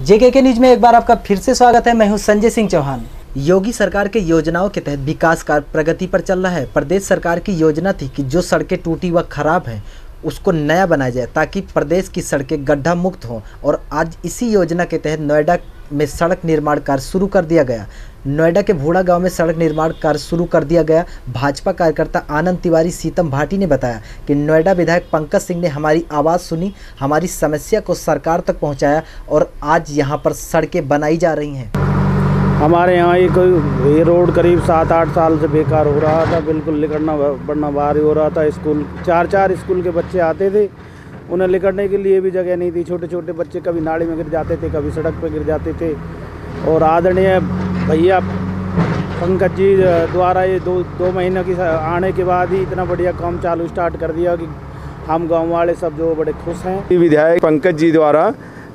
जेके news में एक बार आपका फिर से स्वागत है। मैं हूं संजय सिंह चौहान। योगी सरकार के योजनाओं के तहत विकास कार्य प्रगति पर चल रहा है। प्रदेश सरकार की योजना थी कि जो सड़कें टूटी व खराब हैं उसको नया बनाया जाए ताकि प्रदेश की सड़कें गड्ढा मुक्त हों, और आज इसी योजना के तहत नोएडा में सड़क निर्माण कार्य शुरू कर दिया गया। नोएडा के भूड़ा गांव में सड़क निर्माण कार्य शुरू कर दिया गया। भाजपा कार्यकर्ता आनंद तिवारी सीतम भाटी ने बताया कि नोएडा विधायक पंकज सिंह ने हमारी आवाज़ सुनी, हमारी समस्या को सरकार तक पहुंचाया और आज यहां पर सड़कें बनाई जा रही हैं। हमारे यहाँ ये रोड करीब 7-8 साल से बेकार हो रहा था, बिल्कुल लिकड़ना बढ़ना भारी हो रहा था। स्कूल चार स्कूल के बच्चे आते थे, उन्हें लिकड़ने के लिए भी जगह नहीं थी। छोटे छोटे बच्चे कभी नाली में गिर जाते थे, कभी सड़क पर गिर जाते थे। और आदरणीय भैया पंकज जी द्वारा ये दो महीने की आने के बाद ही इतना बढ़िया काम चालू स्टार्ट कर दिया कि हम गाँव वाले सब जो बड़े खुश हैं। विधायक पंकज जी द्वारा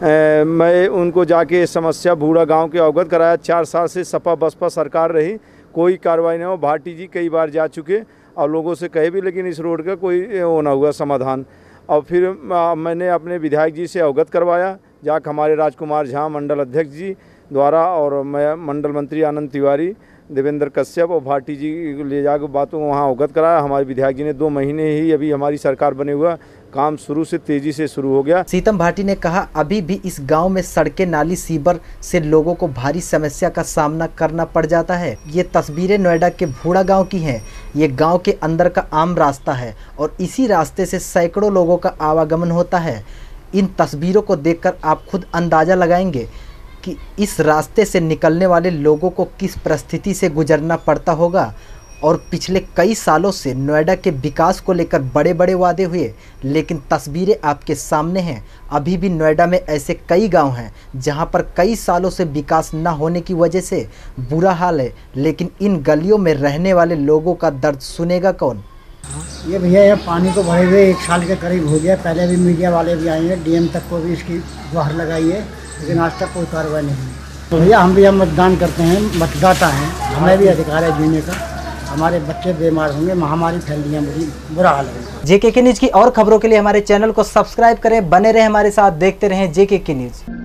मैं उनको जाके समस्या भूड़ा गांव के अवगत कराया। 4 साल से सपा बसपा सरकार रही, कोई कार्रवाई नहीं हो। भाटी जी कई बार जा चुके और लोगों से कहे भी, लेकिन इस रोड का कोई वो ना हुआ समाधान। और फिर मैंने अपने विधायक जी से अवगत करवाया, जाकर हमारे राजकुमार झा मंडल अध्यक्ष जी द्वारा, और मैं मंडल मंत्री आनंद तिवारी, देवेंद्र कश्यप और भाटी जी ले जाकर बातों को वहाँ अवगत कराया। हमारे विधायक जी ने 2 महीने ही अभी हमारी सरकार बने हुआ, काम शुरू से तेजी से शुरू हो गया। सीतम भाटी ने कहा, अभी भी इस गांव में सड़कें, नाली, सीवर से लोगों को भारी समस्या का सामना करना पड़ जाता है। ये तस्वीरें नोएडा के भूड़ा गांव की हैं। ये गांव के अंदर का आम रास्ता है और इसी रास्ते से सैकड़ों लोगों का आवागमन होता है। इन तस्वीरों को देखकर आप खुद अंदाज़ा लगाएंगे कि इस रास्ते से निकलने वाले लोगों को किस परिस्थिति से गुजरना पड़ता होगा। और पिछले कई सालों से नोएडा के विकास को लेकर बड़े बड़े वादे हुए, लेकिन तस्वीरें आपके सामने हैं। अभी भी नोएडा में ऐसे कई गांव हैं जहां पर कई सालों से विकास न होने की वजह से बुरा हाल है, लेकिन इन गलियों में रहने वाले लोगों का दर्द सुनेगा कौन। ये भैया ये पानी को भरे हुए 1 साल के करीब हो गया। पहले भी मीडिया वाले भी आए हैं, डीएम तक को भी इसकी गुहार लगाई है, लेकिन आज तक कोई कार्रवाई नहीं हुई। तो भैया हम भी मतदान करते हैं, मतदाता हैं, हमें भी अधिकार है जीने का। हमारे बच्चे बीमार होंगे, महामारी फैल रही है, बुरा हाल है। जेके न्यूज की और खबरों के लिए हमारे चैनल को सब्सक्राइब करें, बने रहें हमारे साथ, देखते रहें जेके न्यूज।